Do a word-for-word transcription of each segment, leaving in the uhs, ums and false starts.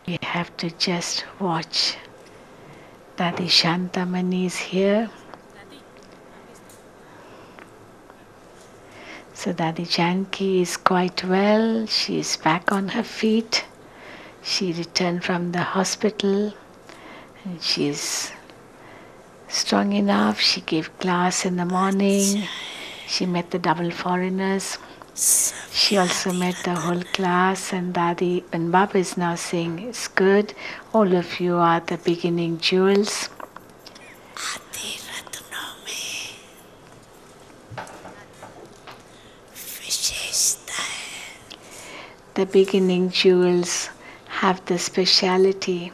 we have to just watch. Dadi Shantamani is here. So Dadi Janki is quite well. She is back on her feet. She returned from the hospital and she is strong enough. She gave class in the morning. She met the double foreigners. She also met the whole class, and Dadi and Baba is now saying, it's good. All of you are the beginning jewels. The beginning jewels have the speciality.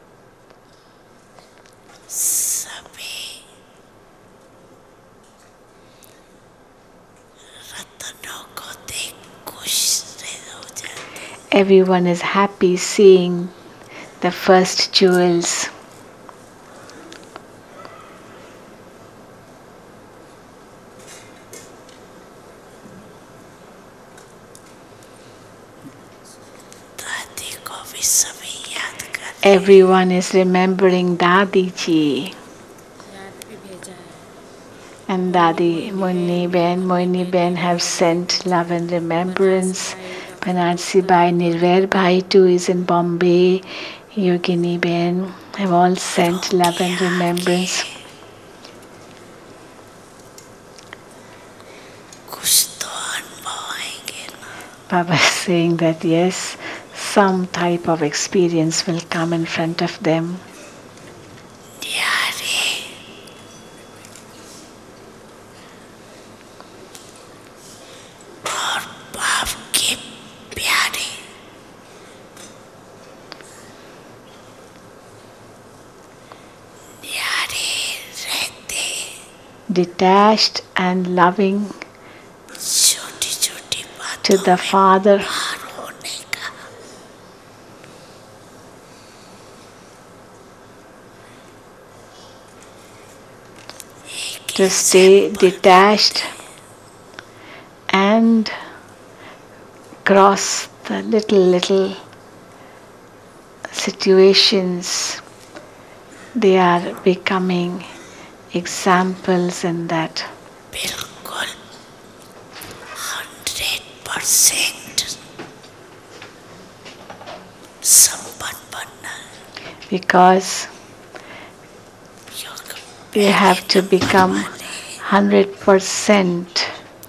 Everyone is happy seeing the first jewels. Everyone is remembering Dadi Ji. And Dadi Muni Ben, Moini Ben have sent love and remembrance. Banarsi Bai, Nirvair Bhai too is in Bombay. Yogini Ben have all sent love and remembrance. Baba is saying that yes, some type of experience will come in front of them. Detached and loving to the Father. To stay detached and cross the little, little situations. They are becoming examples in that. Hundred percent. Because we have to become hundred percent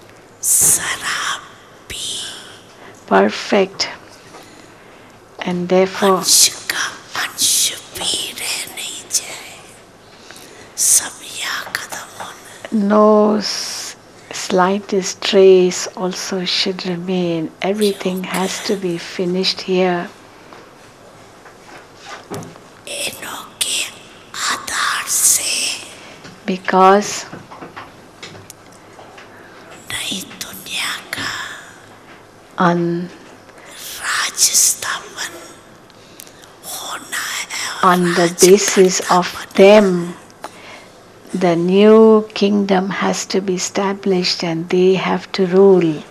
perfect, and therefore no slightest trace also should remain. Everything has to be finished here. Because on, on the basis of them, the new kingdom has to be established and they have to rule.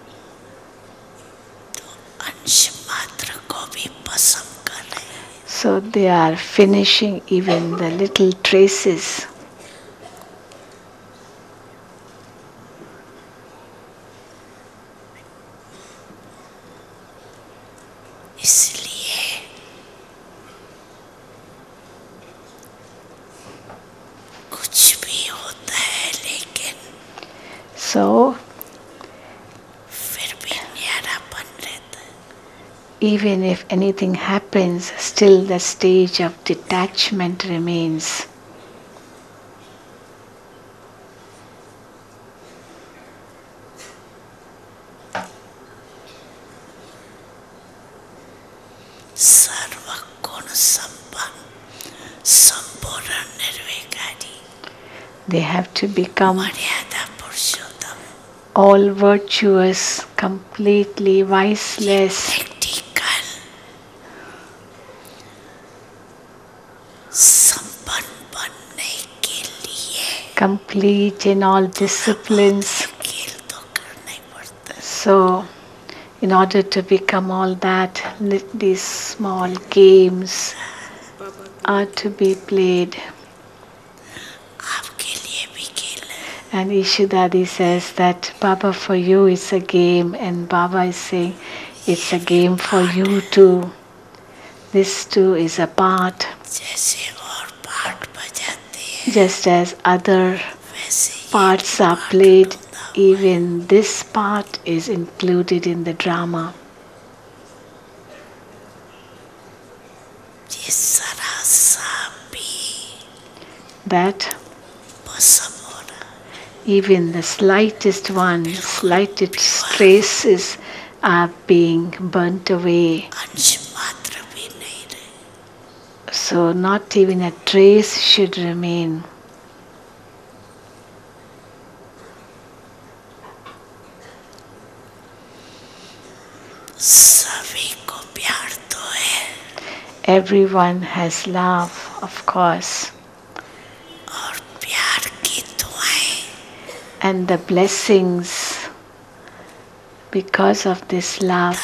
So they are finishing even the little traces. So, even if anything happens, still the stage of detachment remains. They have to become all virtuous, completely viceless, complete in all disciplines. So in order to become all that, these small games are to be played. And Ishu Dadi says that Baba, for you it's a game, and Baba is saying it's a game for you too. This too is a part. Just as other parts are played, even this part is included in the drama. That even the slightest one, slightest traces are being burnt away. So not even a trace should remain. Everyone has love, of course. And the blessings because of this love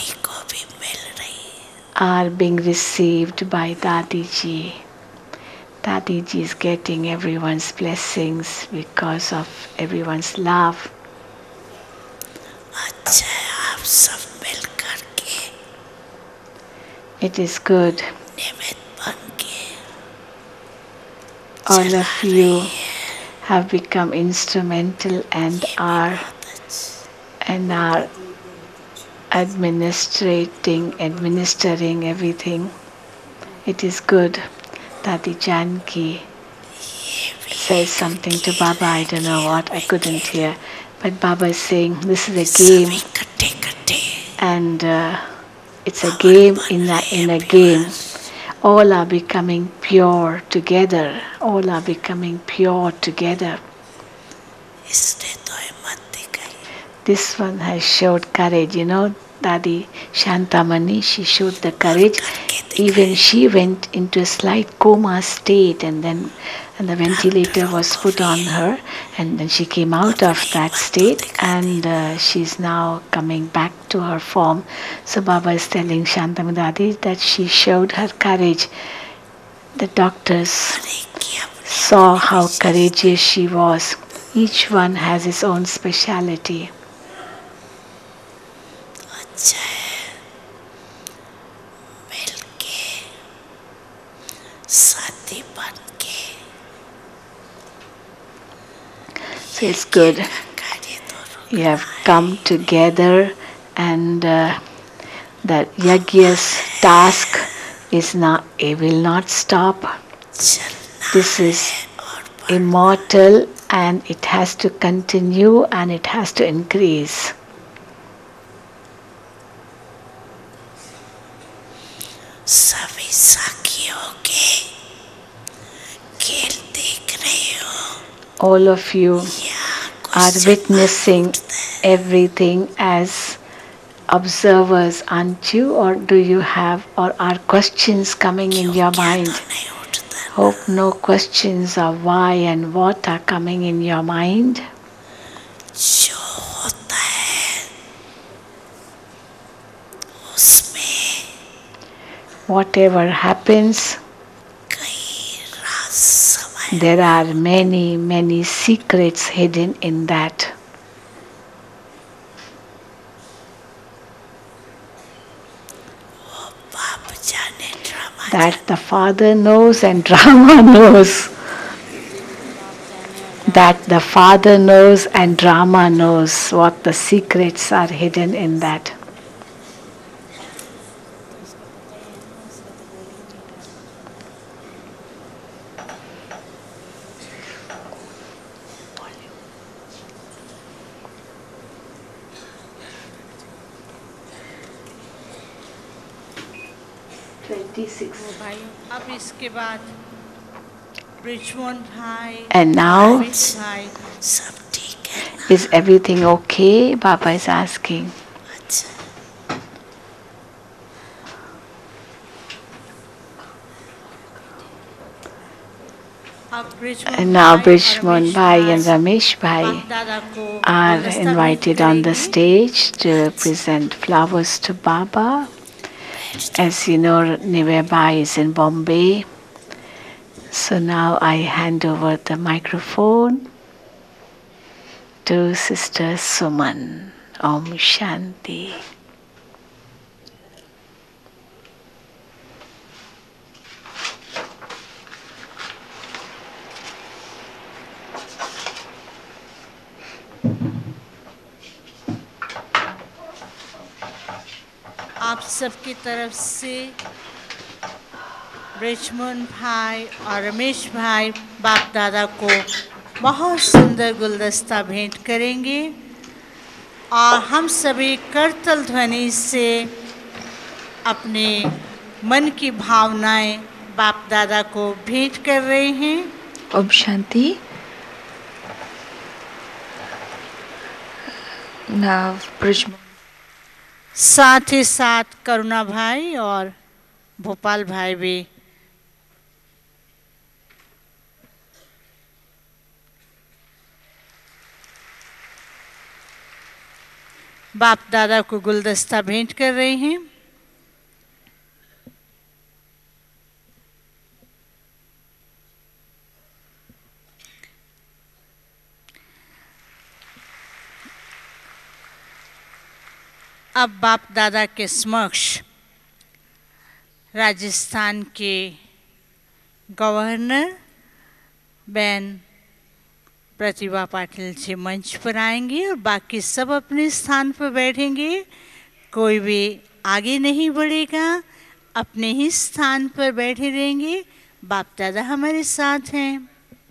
are being received by Dadi Ji. Dadi Ji is getting everyone's blessings because of everyone's love. It is good. All of you have become instrumental and are and are administrating, administering everything. It is good. Dadi Janki says something to Baba, I don't know what, I couldn't hear. But Baba is saying this is a game, and uh, it's a game in a, in a game. All are becoming pure together. All are becoming pure together. This one has showed courage, you know, Dadi Shantamani, she showed the courage. Even she went into a slight coma state, and then and the ventilator was put on her, and then she came out of that state, and uh, she's now coming back to her form. So Baba is telling Shantamani Dadi that she showed her courage. The doctors saw how courageous she was. Each one has his own speciality. So it's good. You have come together, and uh, that Yajna's task is not, it will not stop. This is immortal, and it has to continue, and it has to increase. All of you are witnessing everything as observers, aren't you? Or do you have, or are questions coming in your mind? Hope no questions of why and what are coming in your mind. Whatever happens, there are many, many secrets hidden in that. That the Father knows and drama knows. That the Father knows and drama knows what the secrets are hidden in that. And now, is everything okay? Baba is asking. And now Brijmohan Bhai and Ramesh Bhai are invited on the stage to present flowers to Baba. As you know, Nivea Bhai is in Bombay. So now I hand over the microphone to Sister Suman. Om Shanti. आप सबकी तरफ से ब्रिजमोहन भाई और रमेश भाई बाप दादा को बहुत सुंदर गुलदस्ता भेंट करेंगे और हम सभी करतल ध्वनि से अपने मन की भावनाएं बाप दादा को भेंट कर रहे हैं। ओम शांति। Now Brijmohan, साथ ही साथ करुणा भाई और भोपाल भाई भी बाप दादा को गुलदस्ता भेंट कर रहे हैं। अब बाप दादा के समक्ष राजस्थान के गवर्नर बहन प्रतिभा पाटिल जी मंच पर आएंगे और बाकी सब अपने स्थान पर बैठेंगे। कोई भी आगे नहीं बढ़ेगा, अपने ही स्थान पर बैठे रहेंगे। बाप दादा हमारे साथ हैं।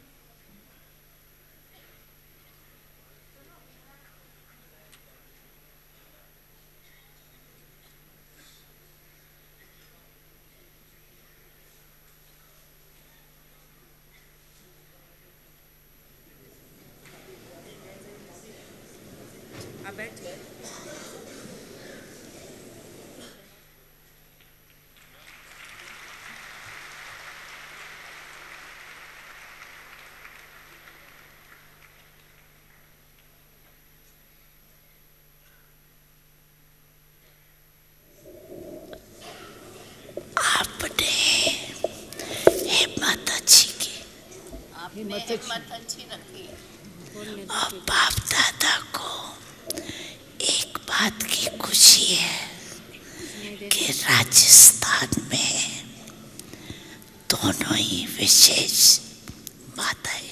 हिम्मत अच्छी रखी और बाप दादा को एक बात की खुशी है कि राजस्थान में दोनों ही विशेष माताएं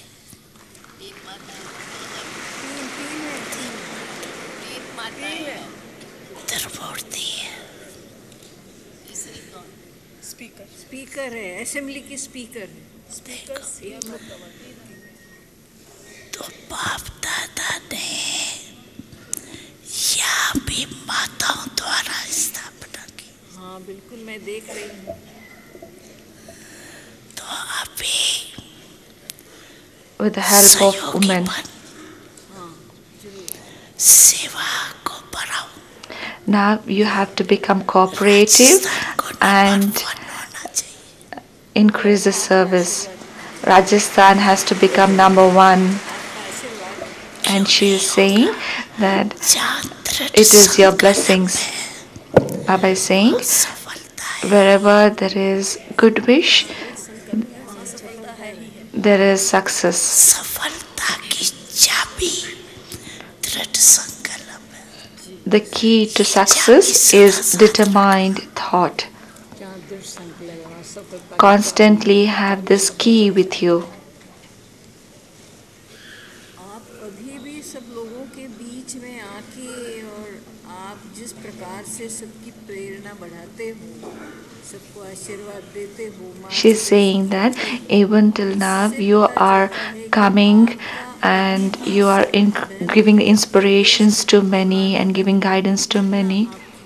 त्रिमूर्ति है। स्पीकर स्पीकर है, असेंबली की स्पीकर है। स्पीकर तो बाप दादा ने यहाँ भी माताओं द्वारा स्थापना की। हाँ बिल्कुल, मैं देख रही हूँ। तो अभी with the help of women, सेवा को बढ़ाओ। now you have to become cooperative and increase the service. Rajasthan has to become number one. And she is saying that it is your blessings. Baba is saying, wherever there is good wish, there is success. The key to success is determined thought. Constantly have this key with you. आप अभी भी सब लोगों के बीच में आके और आप जिस प्रकार से सबकी प्रेरणा बढ़ाते हो, सबको आशीर्वाद देते हो। She is saying that even till now you are coming and you are in, giving inspirations to many and giving guidance to many.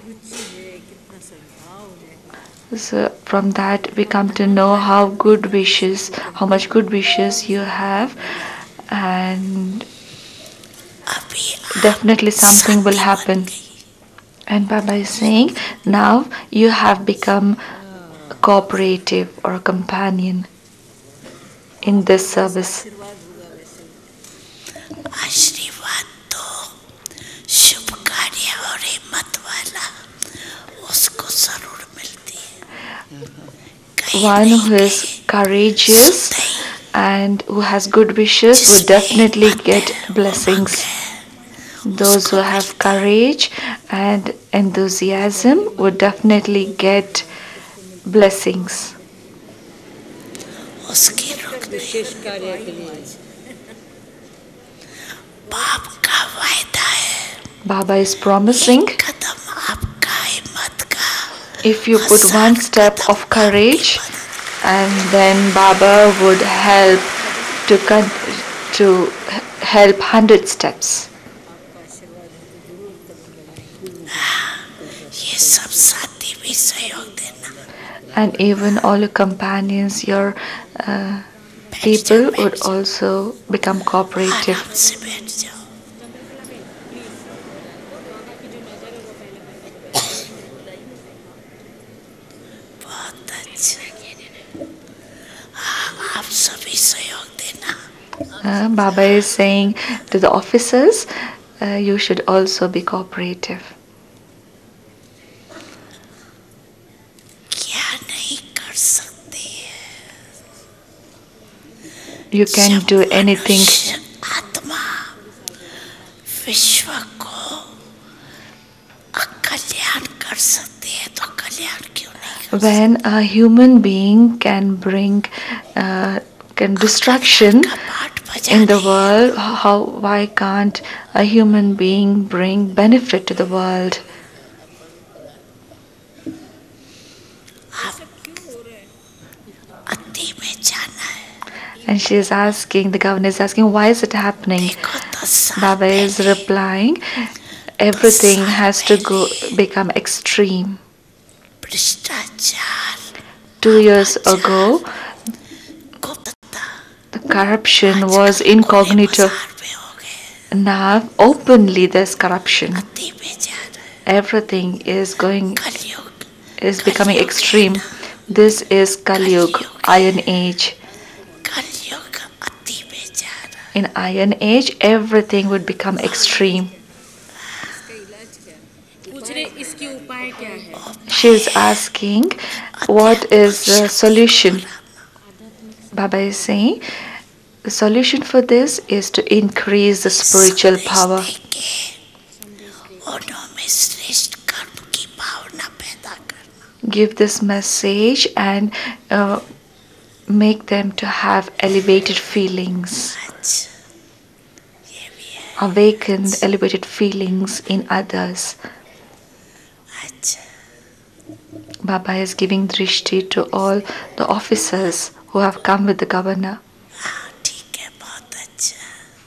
So from that we come to know how good wishes, how much good wishes you have, and definitely something will happen. And Baba is saying, now you have become cooperative or a companion in this service. आशीर्वाद होगा वैसे। आशीर्वाद तो शुभ कार्य और हिम्मत वाला उसको जरूर मिलती है। One who is courageous and who has good wishes would definitely get blessings. Those who have courage and enthusiasm would definitely get blessings. उसकी रुक विशेष कार्य के लिए बाप का वायदा है। Baba is promising, कदम आपका हिम्मत का if you put one step of courage, and then Baba would help to con- to help hundred steps. ये सब साथी भी सहयोग देना। And even all your companions, your uh, people would also become cooperative. आराम से बैठ जाओ। बहुत अच्छा। हाँ, आप सभी सहयोग देना। Uh, Baba is saying to the officers, uh, you should also be cooperative. क्या नहीं कर सकते। You can do anything. मनुष्य आत्मा विश्व को अकल्याण कर सकते हैं तो कल्याण क्यों नहीं कर When a human being can bring uh, can destruction सकते? पाठ in the बजाने world, how why can't a human being bring benefit to the world? आप अति में जाना है। And she is asking, the governor is asking, why is it happening? देखो दस साल Baba is पहले replying, everything has to go become extreme. भ्रष्टाचार Two years ago, गुप्तता the corruption was incognito. बाजार में हो गए। Now, openly, there's corruption. अति में जा रहा है। Everything is going, कलयुग is becoming extreme. This is Kali Yuga, Iron Age. कलयुग अति में जा रहा है। In Iron Age, everything would become extreme. पूछ रहे इसके उपाय क्या है? She is asking, what is the solution? Baba is saying, the solution for this is to increase the spiritual power. उनमें श्रेष्ठ कर्म की भावना पैदा करना। Give this message and uh, make them to have elevated feelings, अच्छा, ये भी है। awakened elevated feelings in others. अच्छा, Baba is giving drishti to all the officers who have come with the governor. हाँ ठीक है, बहुत अच्छा।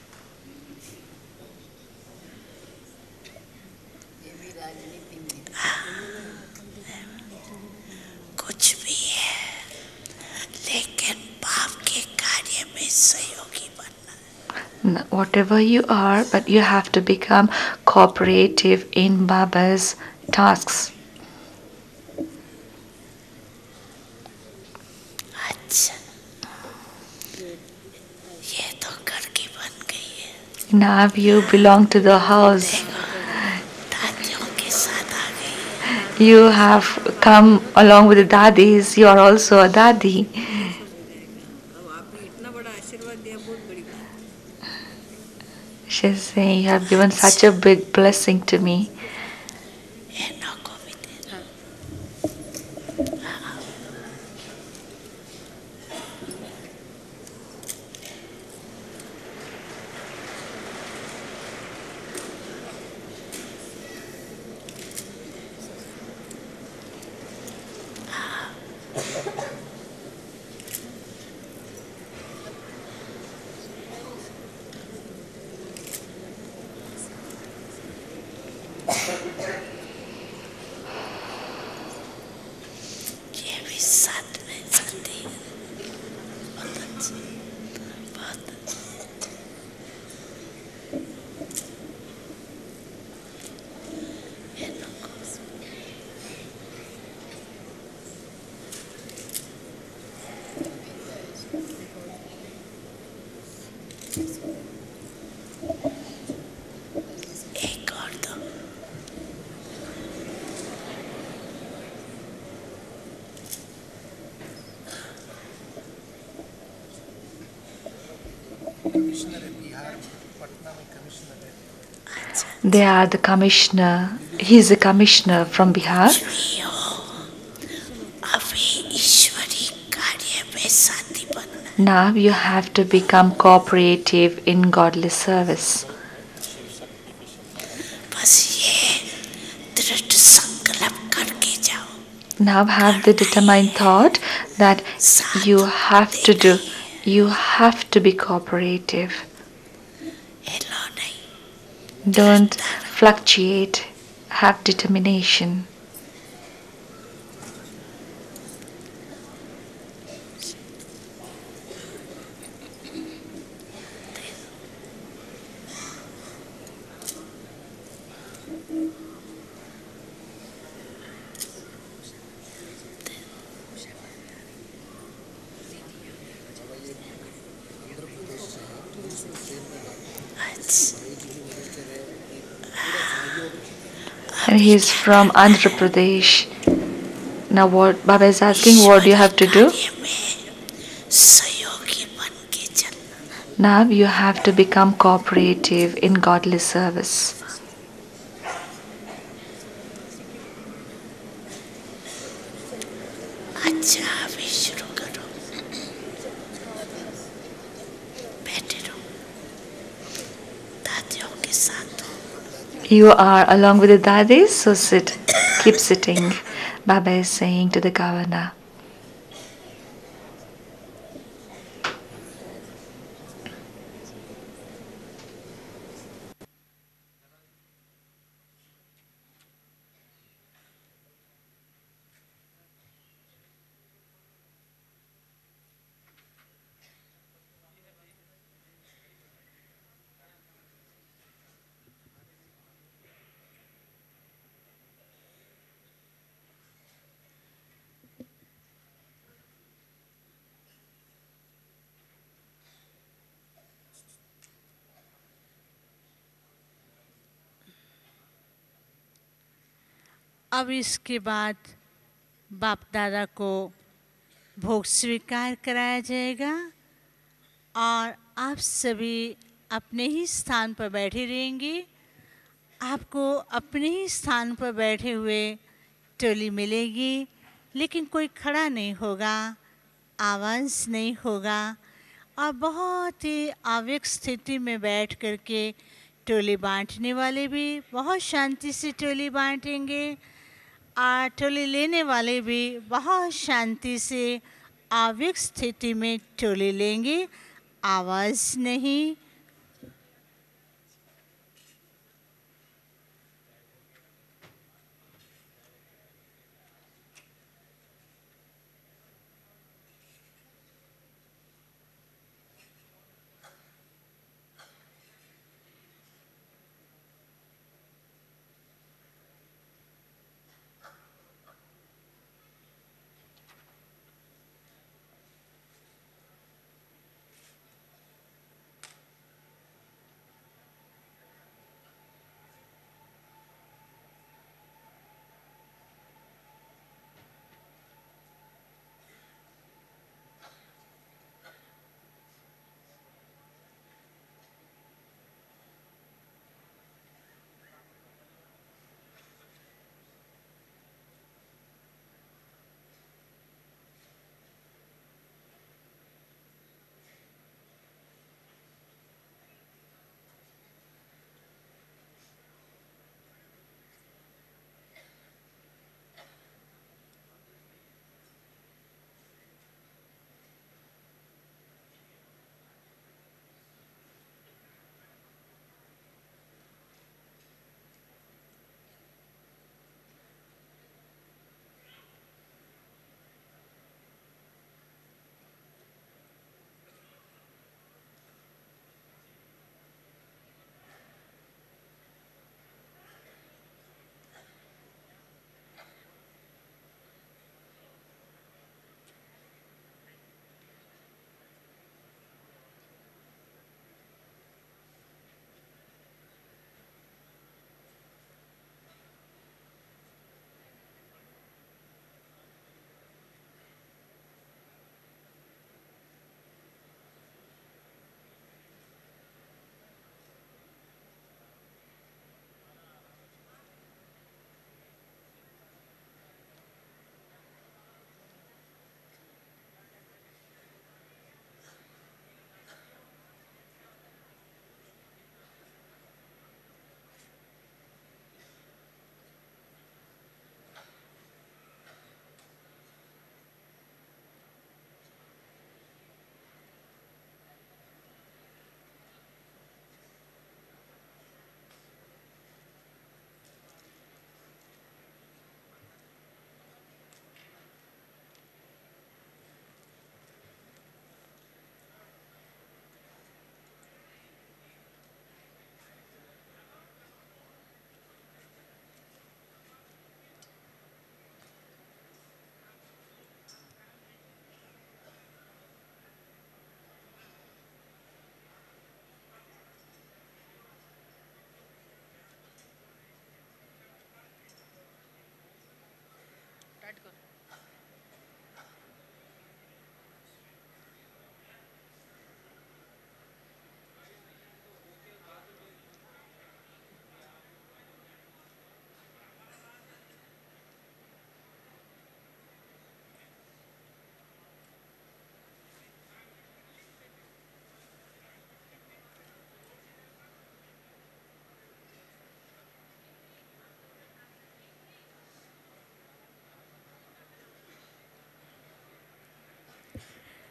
कुछ भी है, लेकिन बाप के कार्य में सहयोगी बनना। N- Whatever you are, but you have to become cooperative in Baba's tasks. अच्छा, ये तो घर की बन गई है। Now you belong to the house. दादियों के साथ आ गई। You have come along with the dadis. You are also a dadi. अब आपने इतना बड़ा आशीर्वाद दिया, बहुत बड़ी बात। She's saying, you have given such a big blessing to me. इन्हों को भी देना। ये भी साथ में चलती है। बहुत अच्छा, बहुत अच्छा। इन्हों को They are the commissioner. He is a commissioner from Bihar. Now you have to become cooperative in godly service. Now have the determined thought that you have to do, you have to be cooperative. Don't fluctuate, have determination. And he is from Andhra Pradesh. Now what Baba is asking, what do you have to do? Now you have to become cooperative in godly service. You are along with the dadis, so sit, keep sitting. Baba is saying to the governor. अब इसके बाद बाप दादा को भोग स्वीकार कराया जाएगा और आप सभी अपने ही स्थान पर बैठे रहेंगे। आपको अपने ही स्थान पर बैठे हुए टोली मिलेगी, लेकिन कोई खड़ा नहीं होगा, आवाज़ नहीं होगा और बहुत ही आवेग स्थिति में बैठ करके टोली बांटने वाले भी बहुत शांति से टोली बांटेंगे और टोली लेने वाले भी बहुत शांति से आवेग स्थिति में टोली लेंगे, आवाज़ नहीं।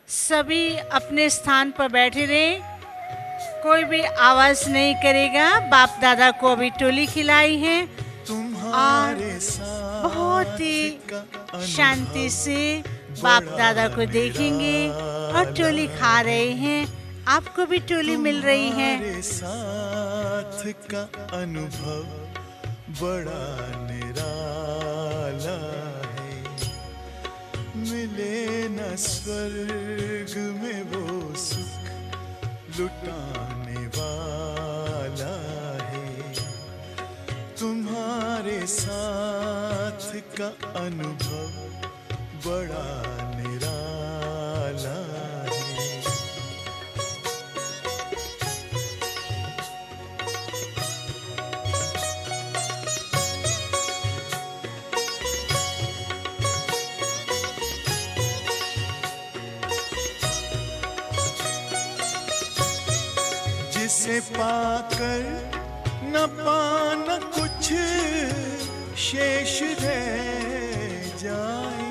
सभी अपने स्थान पर बैठे रहें, कोई भी आवाज नहीं करेगा। बाप दादा को अभी टोली खिलाई है और बहुत ही शांति से बाप दादा को देखेंगे और टोली खा रहे हैं। आपको भी टोली मिल रही है। साथ का अनुभव बड़ा निराला है, मिले न स्वर्ग में वो सुख लुटाने वाला है। तुम्हारे साथ का अनुभव बड़ा निराला है। जिसे पाकर न पाना कुछ शेष रह जाए,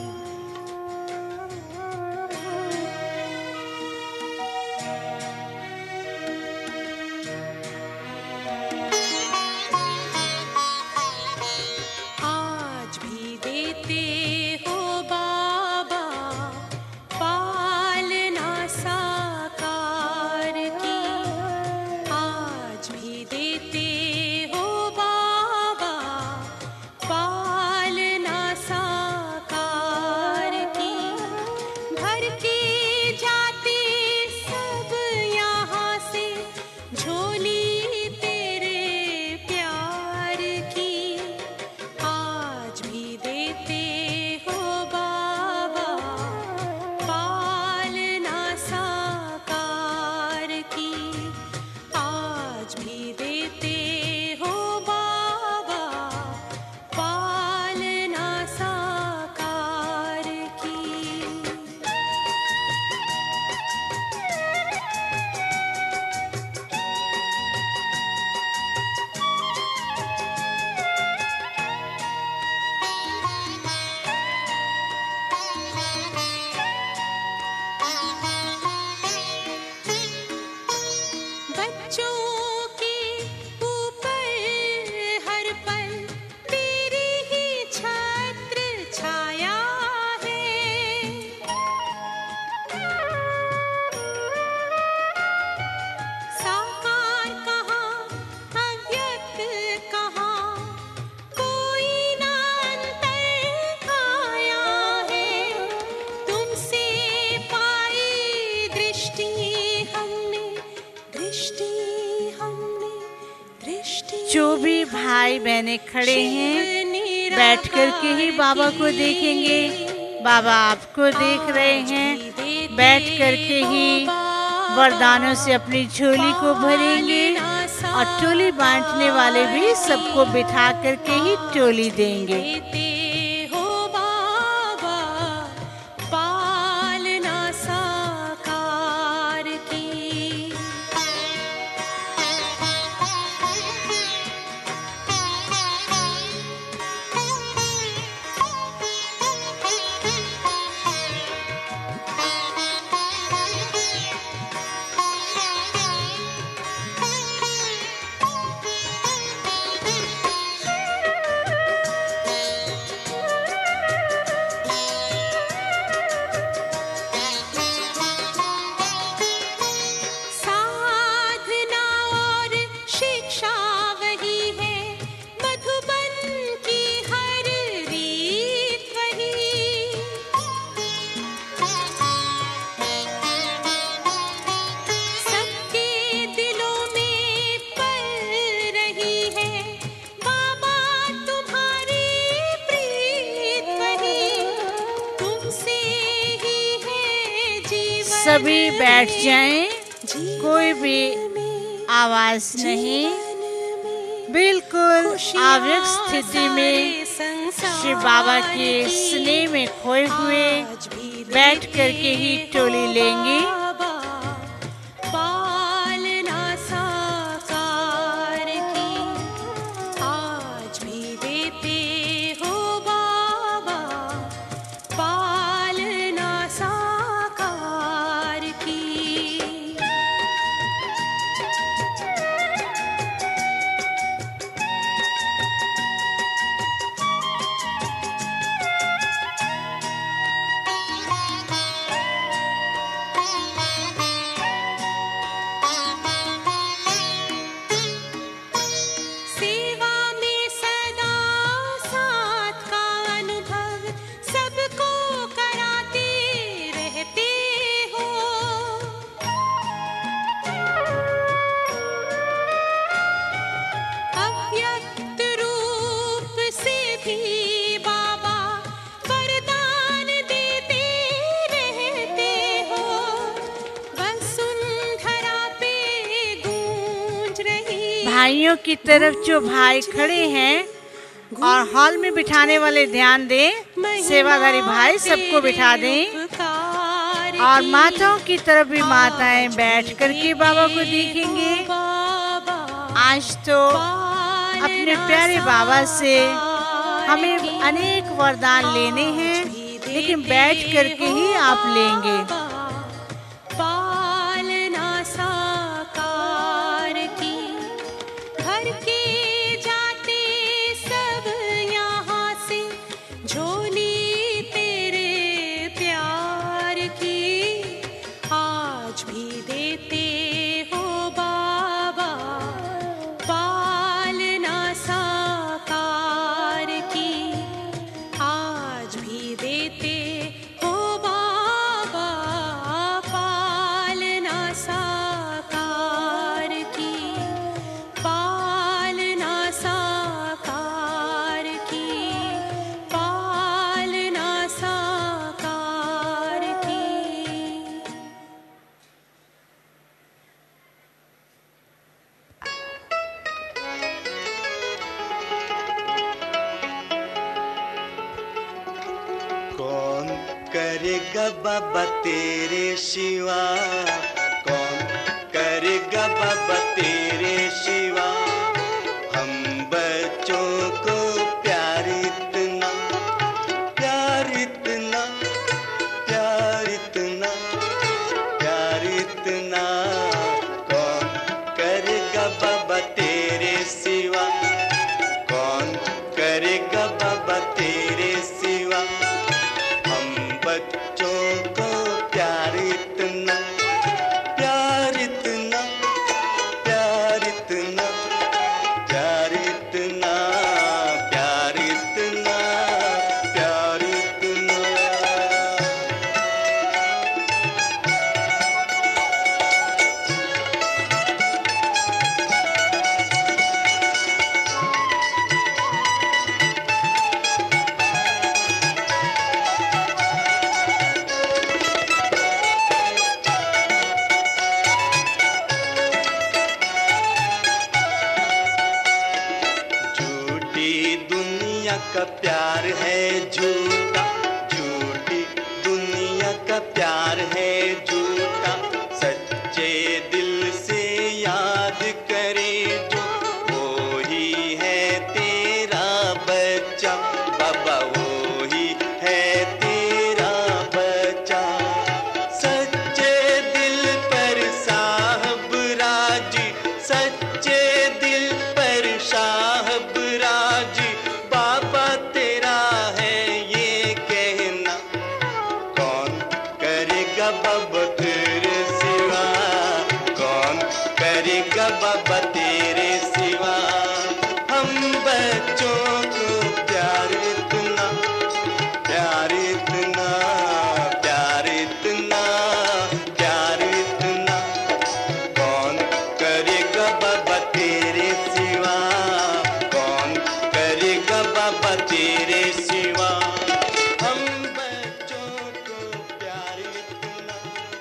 आज भी देते हो बाबा पालना साकार की, आज भी देते हो बाबा पालना साकार की। भर के जाते सब यहाँ से झोली तेरे प्यार की, आज भी देते हो बाबा पालना साकार की, आज भी देते हो बाबा पालना साकार की। बच्चों के ऊपर हर पल तेरी ही छत्र छाया है, साकार कहाँ अव्यक्त कहाँ कोई ना अंतर आया है। तुमसे पाई दृष्टि हमने दृष्टि हमने दृष्टि जो भी भाई बहनें खड़े हैं बैठ कर के ही बाबा को देखेंगे। बाबा आपको देख रहे हैं, बैठ कर के ही वरदानों से अपनी झोली को भरेंगे और टोली बांटने वाले भी सबको बिठा कर के ही टोली देंगे। देते हो बाबा पालना साकार की। साधना और शिक्षा वही है, मधुबन की हर रीत वही। सबके दिलों में पल रही है बाबा तुम्हारी प्रीत वही। तुमसे ही है जीवन सभी बैठ जाएं, कोई भी आवाज नहीं, बिल्कुल अव्यक्त स्थिति में श्री बाबा के स्नेह में खोए हुए बैठ कर के ही टोली लेंगे। पालना साकार की, आज भी देते हो बाबा पालना साकार भाइयों की तरफ जो भाई खड़े हैं और हॉल में बिठाने वाले ध्यान दें, सेवाधारी भाई सबको बिठा दें। और माताओं की तरफ भी माताएं बैठ करके बाबा को देखेंगे। आज तो अपने प्यारे बाबा से हमें अनेक वरदान लेने हैं, लेकिन बैठ करके ही आप लेंगे। पालना साकार की, घर के जाते सब यहाँ से झोली तेरे प्यार की, आज भी देते हो बाबा पालना साकार की, आज भी देते हो बाबा पालना साकार की, पालना साकार की, पालना साकार की। कौन करेगा बाबा तेरे सिवा, कौन करेगा बाबा तेरे सिवा, हम बच्चों को प्यार इतना, प्यार इतना, प्यार इतना, प्यार इतना, कौन करेगा बाबा तेरे सिवा, कौन करेगा बाबा तेरे सिवा, हम बच्चों को प्यार इतना, प्यार इतना, प्यार इतना, प्यार इतना, प्यार इतना, प्यार इतना। झूठी दुनिया का प्यार है झूठा, झूठी दुनिया का प्यार है झूठा, सच्चे दिल से याद करे जो, वो ही है तेरा बच्चा, बाबा वो ही है तेरा बच्चा, सच्चे दिल पर साहब राजी, सच्चे दिल पर साहब राजी, बाबा तेरा है ये कहना, कौन करेगा बाबा तेरे सिवा, कौन करेगा बाबा तेरे सिवा, हम बच्चों को प्यार इतना, प्यार इतना, प्यार इतना, प्यार इतना, कौन करेगा बाबा तेरे सिवा, कौन करेगा बाबा तेरे सिवा, हम बच्चों को प्यार इतना,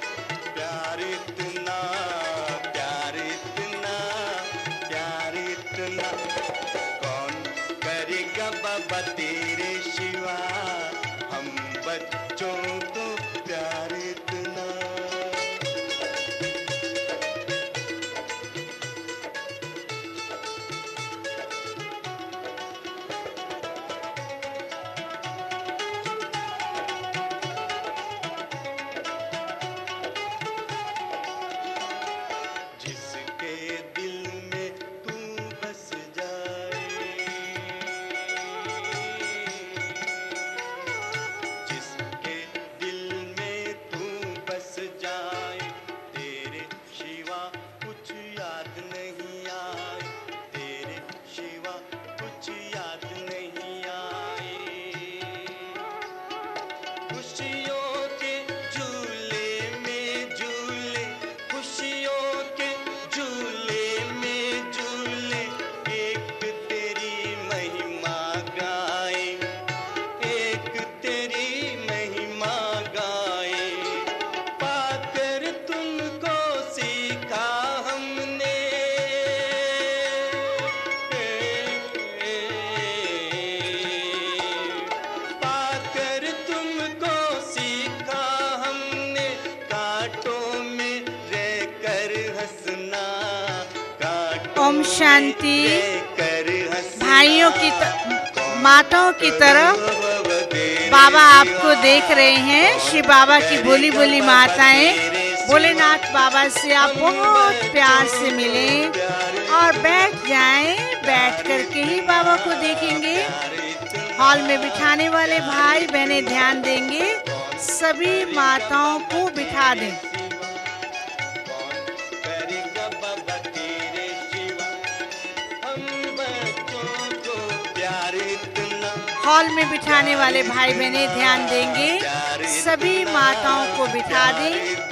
ओम शांति। भाइयों की त- माताओं की तरफ बाबा आपको देख रहे हैं। श्री बाबा की बोली बोली माताएं, भोलेनाथ बाबा से आप बहुत प्यार से मिलें और बैठ जाएं। बैठ करके ही बाबा को देखेंगे। हॉल में बिठाने वाले भाई बहनें ध्यान देंगे, सभी माताओं को बिठा दें। हॉल में बिठाने वाले भाई बहनें ध्यान देंगे, सभी माताओं को बिठा दें।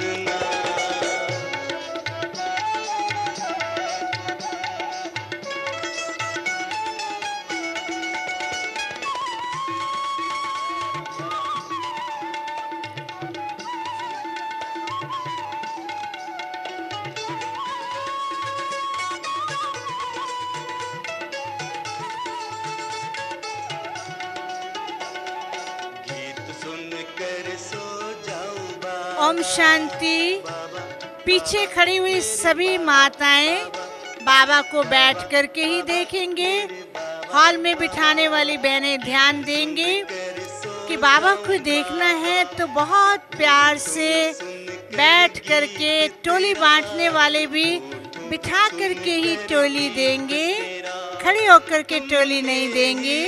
ओम शांति। पीछे खड़ी हुई सभी माताएं बाबा को बैठ करके ही देखेंगे। हॉल में बिठाने वाली बहनें ध्यान देंगे कि बाबा को देखना है तो बहुत प्यार से बैठ करके, टोली बांटने वाले भी बिठा करके ही टोली देंगे, खड़ी होकर के टोली नहीं देंगे।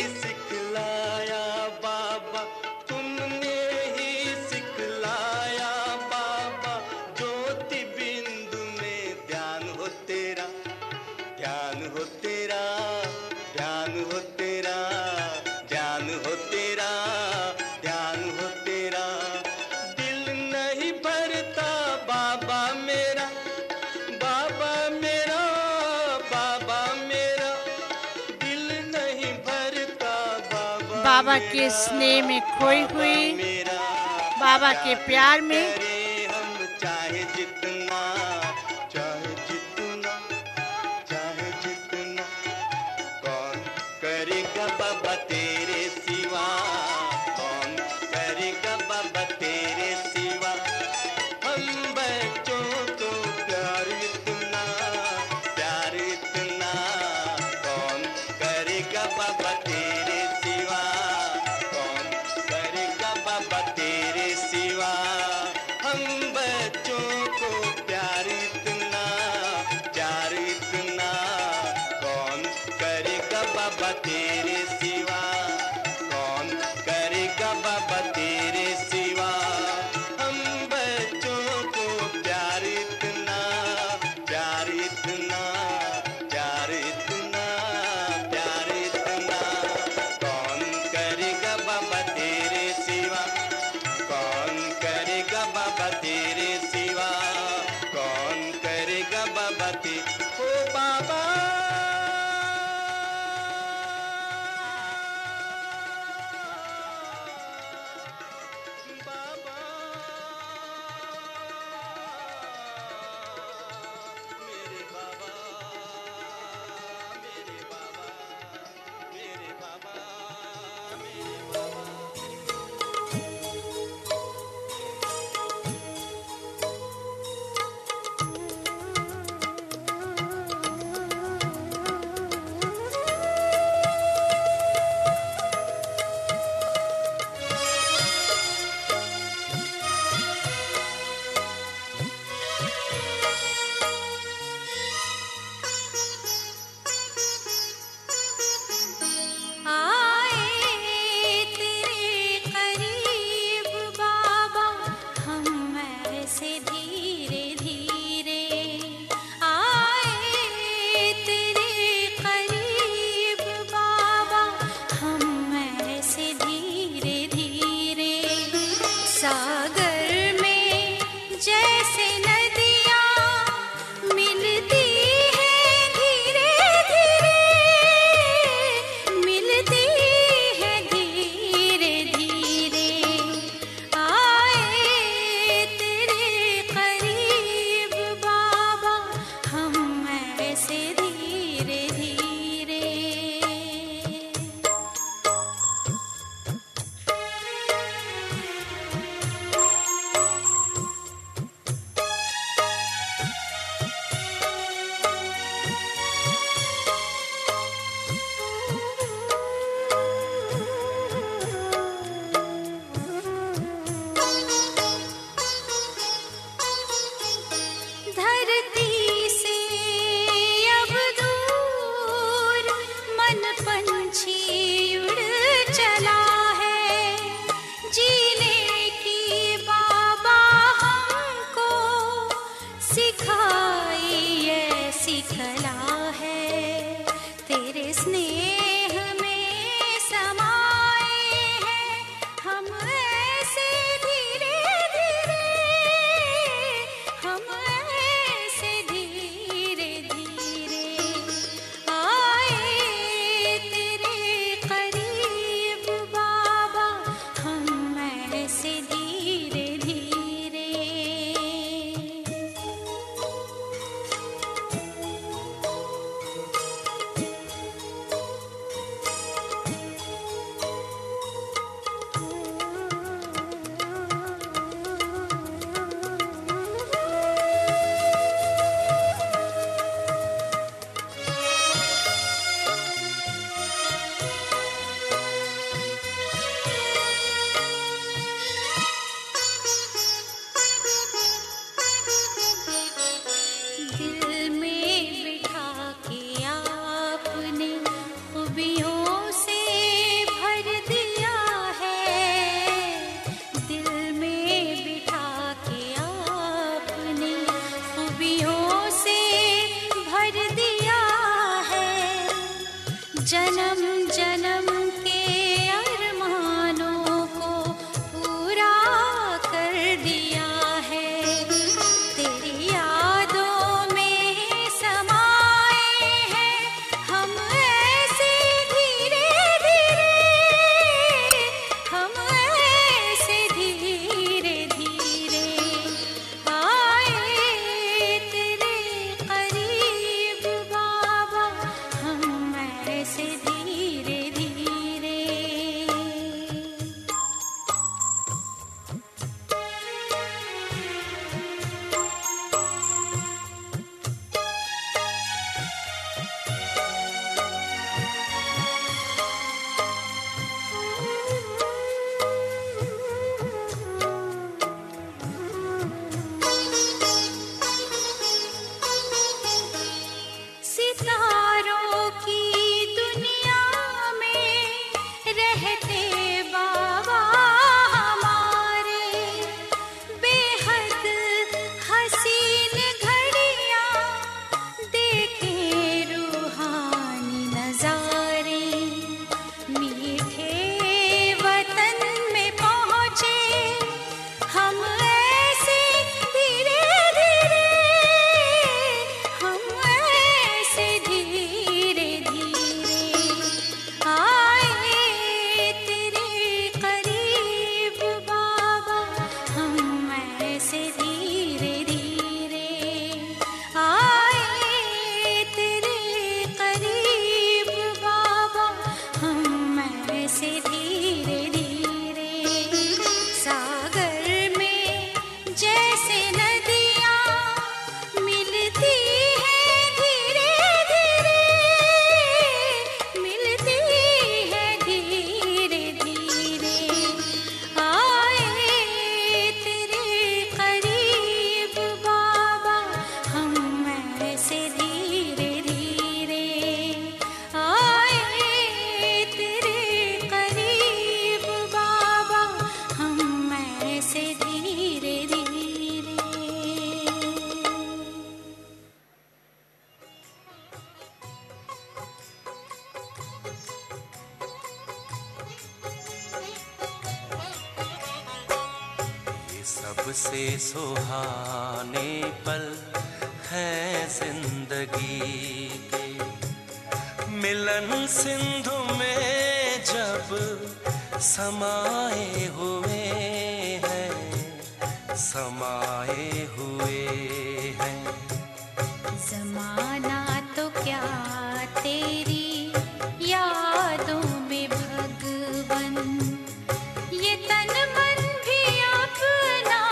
बाबा के स्नेह में खोई हुई, बाबा के प्यार में हम चाहे जितना, चाहे जितना, चाहे जितना, कौन करेगा बाबा तेरे सिवा, कौन करेगा बाबा तेरे सिवा। हम बच्चों को प्यार इतना, प्यार इतना, कौन करेगा बाबा तेरे सिवा, कौन करेगा बाबा तेरे सिवा। हम बच्चों को प्यार इतना, प्यार इतना, कौन करेगा बाबा तेरे सिवा, कौन करेगा बाबा तेरे सिवा। हम बच्चों को प्यार इतना, प्यार इतना, प्यार इतना, प्यार इतना, कौन करेगा बाबा तेरे सिवा, कौन करेगा बाबा तेरे सिवा, कौन करेगा बाबा ते ओ बाबा। बाबा मेरे बाबा, मेरे बाबा, मेरे बाबा, मेरे बाबा। सबसे सुहाने पल हैं जिंदगी के, मिलन सिंधु में जब समाए हुए हैं, समाए हुए हैं। जमाना तो क्या तेरी यादों में भगवन, ये तन मन भी अपना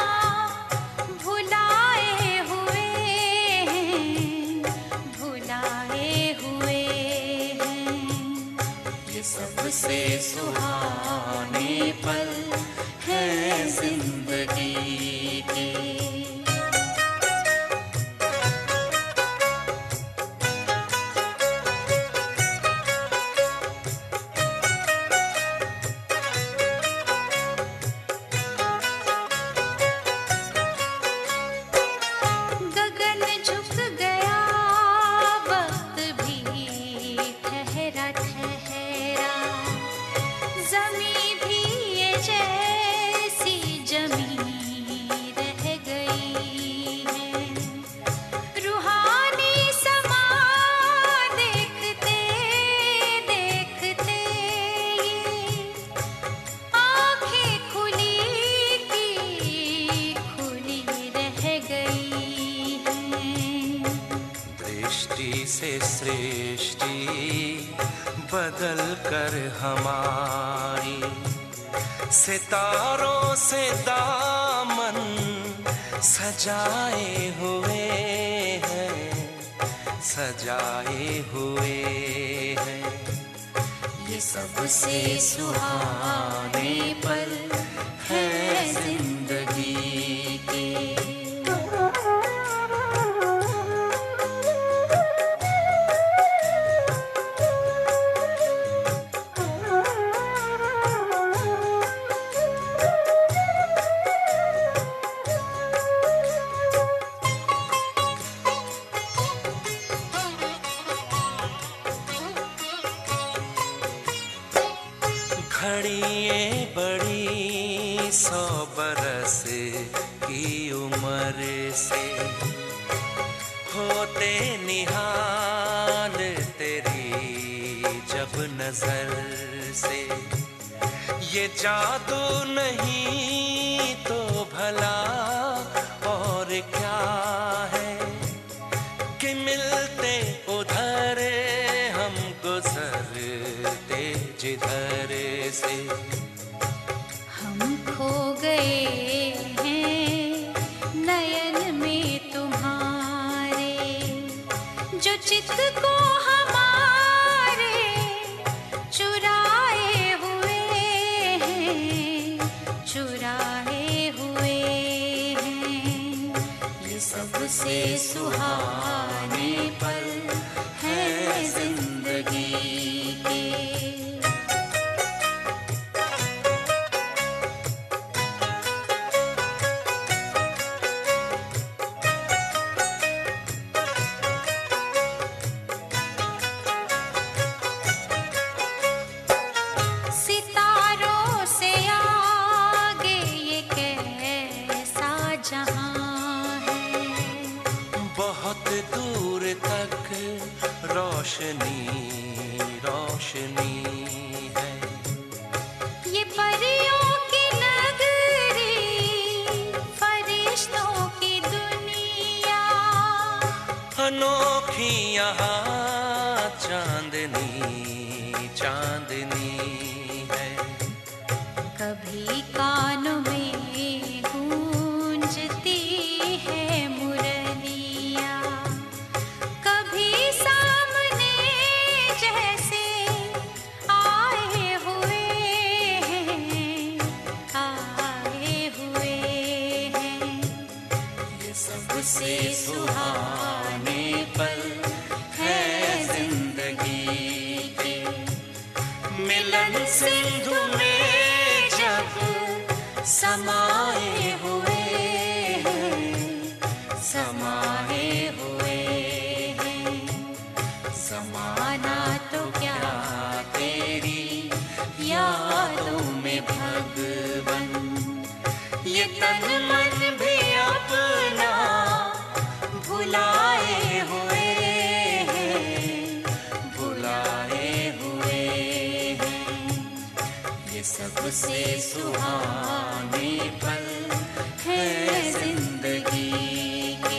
भुलाए हुए हैं, भुलाए हुए हैं। ये सबसे सुहाने पल हैं जिंदगी के। से सृष्टि बदल कर हमारी, सितारों से दामन सजाए हुए हैं, सजाए हुए हैं। ये सबसे सुहाने पल हैं जिंदगी के। घड़िए बड़ी सौ बरस की उम्र से, होते निहाल तेरी जब नजर से। ये जादू नहीं तो भला और क्या है, कि मिलते उधर हम गुजरते जिधर से। हम खो गए हैं नयन में तुम्हारे, जो चित को हमारे चुराए हुए हैं, चुराए हुए हैं। ये सबसे सुहाने पल हैं जिंदगी के। बहुत दूर तक रोशनी रोशनी है, ये परियों की नगरी, फरिश्तों की दुनिया। अनोखी यहाँ चांदनी चांदनी है। कभी कानों में गूंजती है मुरलिया, कभी सामने जैसे आए हुए हैं, आए हुए हैं। ये सबसे सुहाने पल हैं जिंदगी के, मिलन सिंधु में जब समाए हुए हैं, समाए हुए हैं। समाना तो क्या तेरी यादों में भगवन, ये तन मन भी अपना भुलाए हुए हैं, भुलाए हुए हैं। ये सबसे सुहाने पल है जिंदगी के।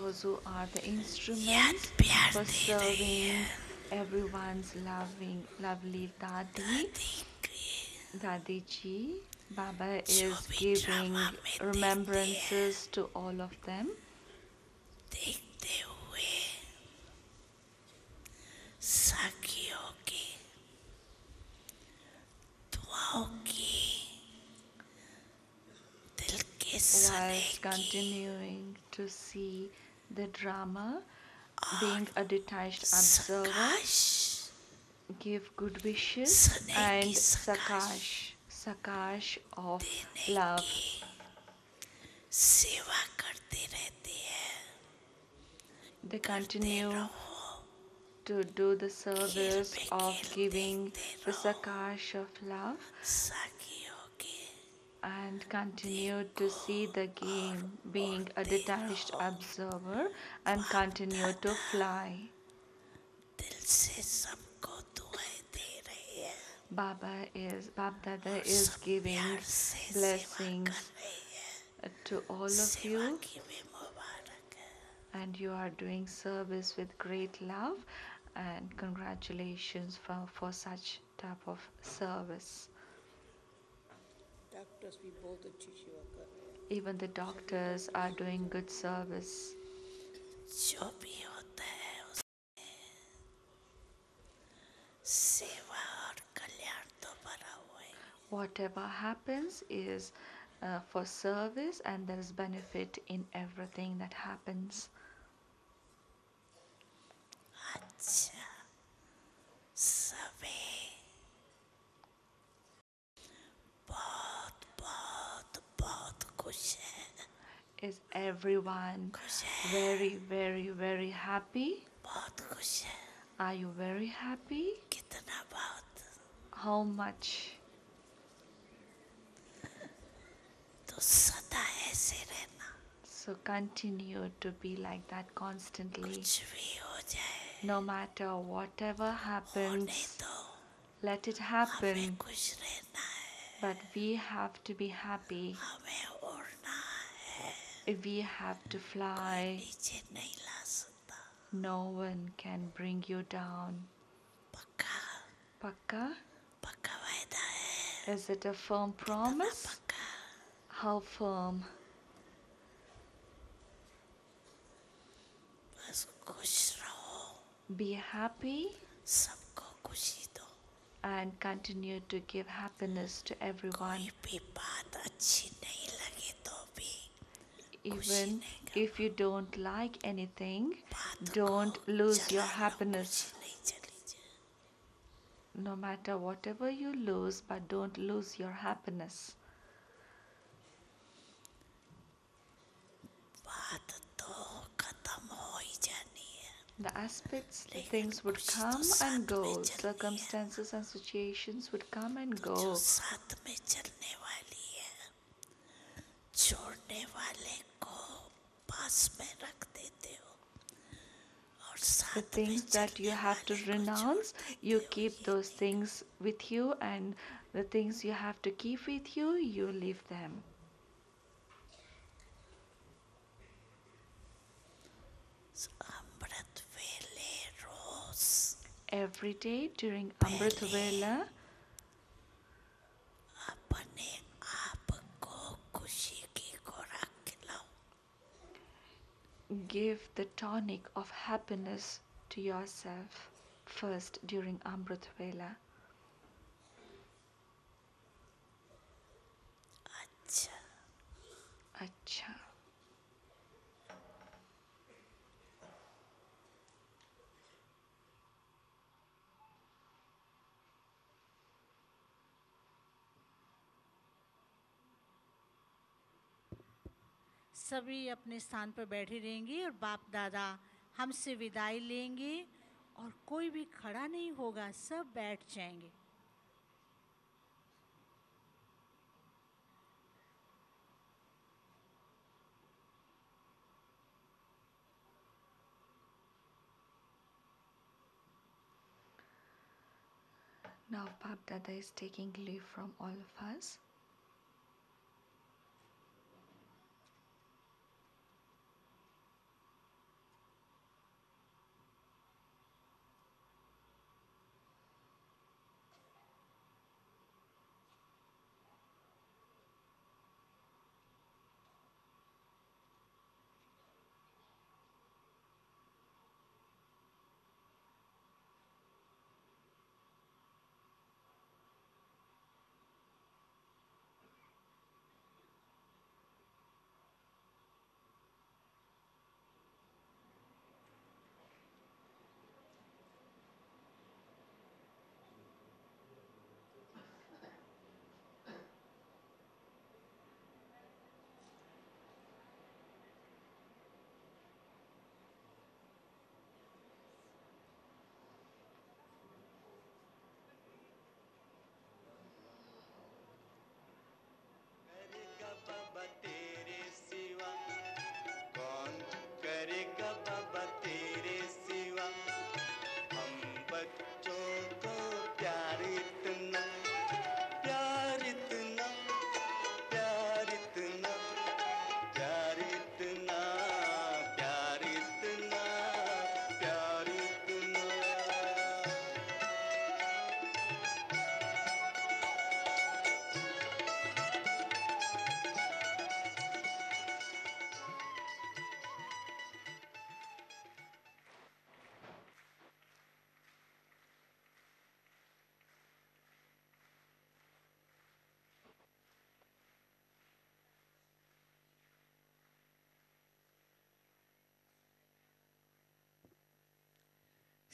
those who are the याद instruments प्यार for दे रही है serving everyone's loving, lovely Dadi, दादी की Dadi Ji. Baba जो is भी giving ड्रामा में देखते हैं remembrances to all of them. देखते हुए साखियों की दुआओं की दिल के सने Whilst की continuing to see the drama, being a detached observer, सकाश give good wishes सने की and सकाश sakash, sakash of देने love. की सेवा करते रहती है They करते continue रहो to do the service खेल पे of खेल giving देखते the रहो sakash of love साखियों की and continue to see the game, being a detached observer, and continue to fly. दिल से सबको दुआएं दे रही है Baba is, Bab Dada और is सब giving प्यार से सेवा कर blessings रही है to all of सेवा you, की भी मुबारक है and you are doing service with great love, and congratulations for, for such type of service. Doctors भी बहुत अच्छी सेवा कर रहे हैं Even the doctors are doing good service. जो भी होता है उसमें सेवा और कल्याण तो भरा हुआ है Whatever happens is uh, for service, and there is benefit in everything that happens. अच्छा सभी बहुत बहुत बहुत खुश है Is everyone खुश है very, very, very happy? बहुत खुश है Are you very happy? कितना बहुत How much? तो सदा ऐसे रहना So continue to be like that constantly. कुछ भी हो जाए No matter whatever होने happens, दो let it हमें happen. खुश रहना है But we have to be happy. हमें उड़ना है We have to fly. नीचे नहीं ला सकता No one can bring you down. पक्का Pakka? पक्का वायदा है Is it a firm कितना promise? पक्का How firm? बस खुश रहो Be happy सबको खुशी दो and continue to give happiness to everyone. कोई भी बात अच्छी नहीं लगे तो भी Even if you don't like anything, बात don't को lose चला your लो, happiness. खुशी नहीं चली जाए No matter whatever you lose, but don't lose your happiness. बात तो खत्म हो ही जानी है The aspects, the लेकिन things would खुशी come तो साथ and go. में चलनी है Circumstances and situations would come and तो जो go. साथ में चलने वाली है छोड़ने वाले को पास में रख देते हो और The साथ में things that you चलने have to वाले को renounce, छोड़ देते you हो keep ये those things with you, and the things you have to keep with you, you leave them. अमृत वेले रोज Every day during Amrit पहले Vela, अपने आप को खुशी की खुराक खिलाओ give the tonic of happiness to yourself first during Amrit Vela. अच्छा Acha. सभी अपने स्थान पर बैठे रहेंगे और बाप दादा हमसे विदाई लेंगे और कोई भी खड़ा नहीं होगा, सब बैठ जाएंगे। Now Bab Dada is taking leave from all of us.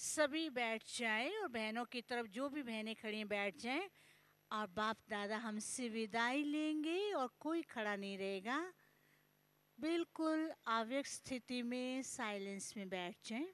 सभी बैठ जाएं और बहनों की तरफ जो भी बहनें खड़ी हैं बैठ जाएं और बाप दादा हमसे विदाई लेंगे और कोई खड़ा नहीं रहेगा। बिल्कुल अव्यक्त स्थिति में साइलेंस में बैठ जाएं।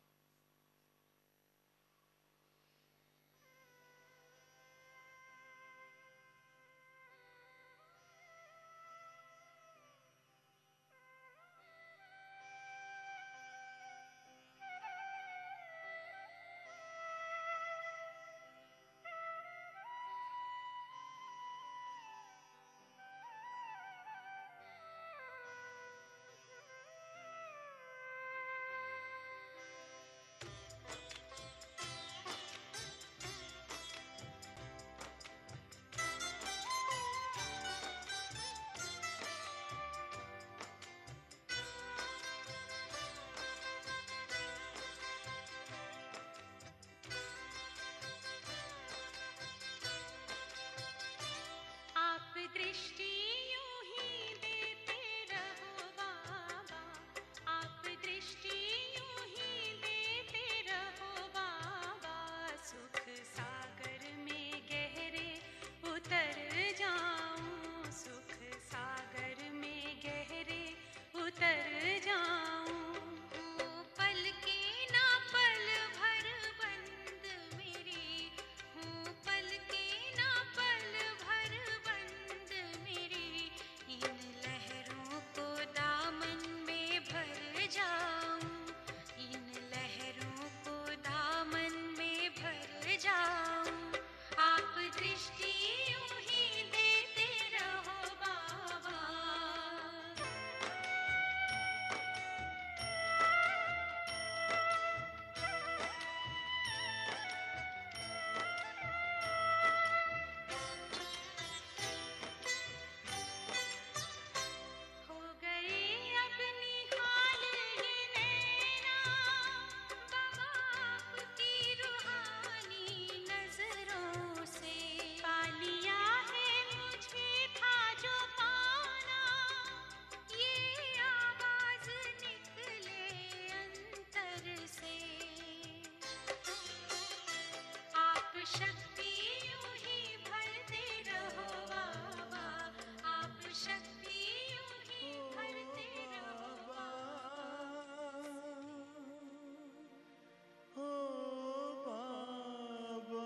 दृष्टि यूं ही देते रहो बाबा, आप दृष्टि यूं ही देते रहो बाबा। सुख सागर में गहरे उतर जाऊं, सुख सागर में गहरे उतर जाऊं। हूँ पल के ना पल भर बंद मेरी, हूँ पल के ना पल भर बंद मेरी। इन लहरों को दामन में भर जाऊं, इन लहरों को दामन में भर जाऊं। आप दृष्टि यूं ही देते रहो बाबा। हो गए अब निहाल ये नैना बाबा आपकी रूहानी नजरों से। पा लिया है मुझे था जो पाना, ये आवाज निकले अंतर से। आप शक्ति यूं ही भरते रहो बाबा, आप शक्ति यूं ही भरते रहो ओ बाबा।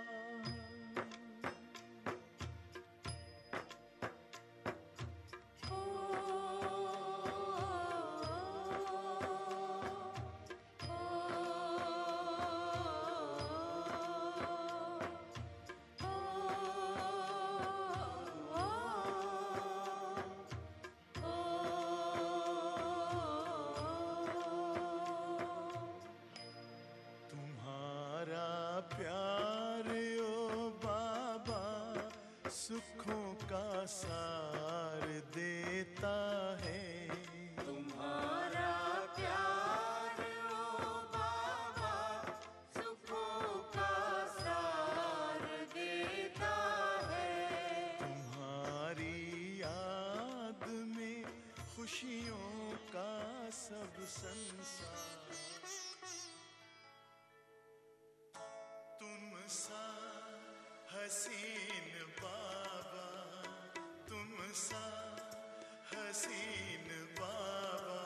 तुम्हारा प्यार ओ बाबा सुखों का सार देता है। तुम्हारा प्यार ओ बाबा सुखों का सार देता है। तुम्हारी याद में खुशियों का सब संसार। तुम सा हसीन बाबा, तुम सा हसीन बाबा